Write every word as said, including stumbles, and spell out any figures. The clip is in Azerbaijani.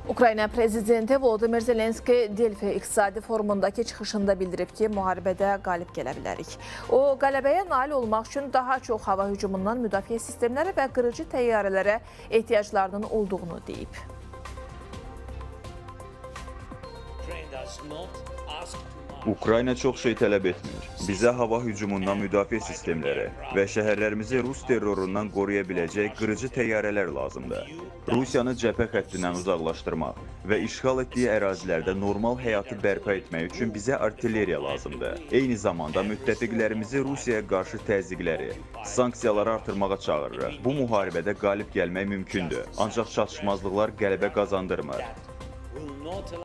Ukrayna prezidenti Volodymyr Zelenski Delfi İqtisadi Forumundakı çıxışında bildirib ki, müharibədə qalib gələ bilərik. O, qələbəyə nail olmaq üçün daha çox hava hücumundan müdafiə sistemləri və qırıcı təyyarələrə ehtiyaclarının olduğunu deyib. Ukrayna çox şey tələb etmir. Bizə hava hücumundan müdafiə sistemləri və şəhərlərimizi Rus terrorundan qoruya biləcək qırıcı təyyarələr lazımdır. Rusiyanı cəbhə xəttindən uzaqlaşdırmaq və işğal etdiyi ərazilərdə normal həyatı bərpa etmək üçün bizə artilleriya lazımdır. Eyni zamanda müttəfiqlərimizi Rusiyaya qarşı təzyiqləri, sanksiyaları artırmağa çağırırıq. Bu müharibədə qalib gəlmək mümkündür, ancaq çatışmazlıqlar qələbə qazandırmır.